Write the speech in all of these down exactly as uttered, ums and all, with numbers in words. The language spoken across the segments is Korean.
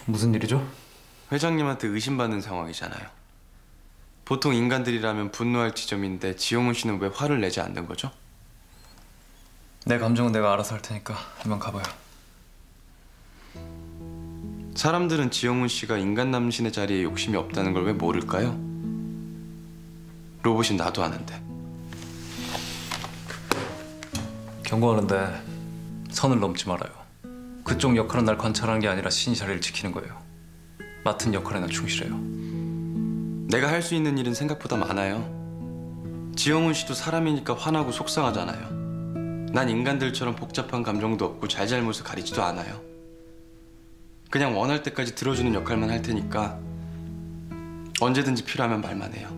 무슨 일이죠? 회장님한테 의심받는 상황이잖아요. 보통 인간들이라면 분노할 지점인데 지용훈 씨는 왜 화를 내지 않는 거죠? 내 감정은 내가 알아서 할 테니까 이만 가봐요. 사람들은 지용훈 씨가 인간 남신의 자리에 욕심이 없다는 걸 왜 모를까요? 로봇인 나도 아는데. 경고하는데 선을 넘지 말아요. 그쪽 역할은 날 관찰하는 게 아니라 신 자리를 지키는 거예요. 맡은 역할에나 충실해요. 내가 할 수 있는 일은 생각보다 많아요. 지용훈 씨도 사람이니까 화나고 속상하잖아요. 난 인간들처럼 복잡한 감정도 없고 잘잘못을 가리지도 않아요. 그냥 원할 때까지 들어주는 역할만 할 테니까 언제든지 필요하면 말만 해요.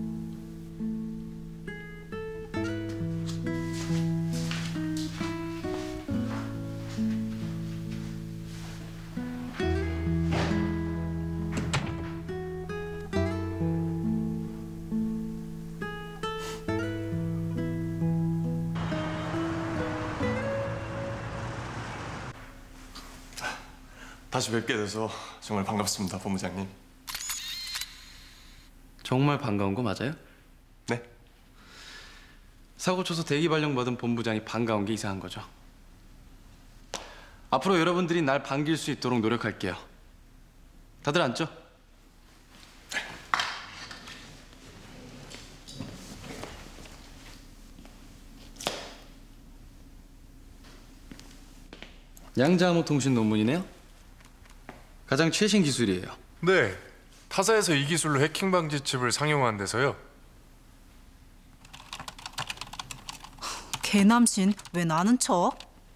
다시 뵙게 돼서 정말 반갑습니다, 본부장님. 정말 반가운 거 맞아요? 네. 사고 쳐서 대기 발령 받은 본부장이 반가운 게 이상한 거죠. 앞으로 여러분들이 날 반길 수 있도록 노력할게요. 다들 앉죠? 양자암호통신 논문이네요. 가장 최신 기술이에요. 네, 타사에서 이 기술로 해킹 방지 칩을 상용화한 데서요. 개남신 왜 나는 척?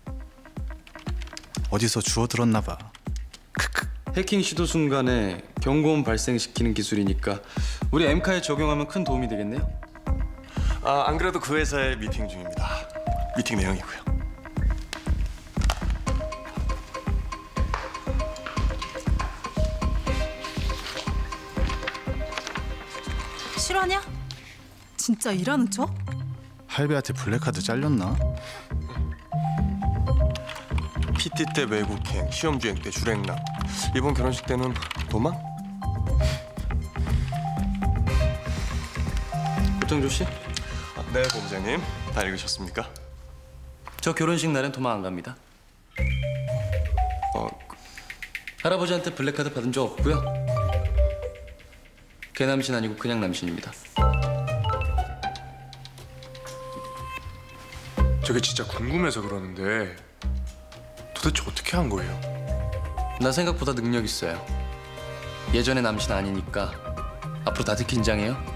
어디서 주워 들었나 봐. 해킹 시도 순간에 경고음 발생시키는 기술이니까 우리 엠카에 적용하면 큰 도움이 되겠네요. 아, 안 그래도 그 회사에 미팅 중입니다. 미팅 내용이고요. 실화냐? 진짜 일하는 척? 할배한테 블랙카드 잘렸나? 피티 때 외국행, 시험주행 때 줄행랑, 이번 결혼식 때는 도망? 고창조 씨? 아, 네, 본부장님. 다 읽으셨습니까? 저 결혼식 날엔 도망 안 갑니다. 어, 할아버지한테 블랙카드 받은 적 없고요. 개남신 아니고 그냥 남신입니다. 저게 진짜 궁금해서 그러는데 도대체 어떻게 한 거예요? 나 생각보다 능력 있어요. 예전에 남신 아니니까 앞으로 다들 긴장해요.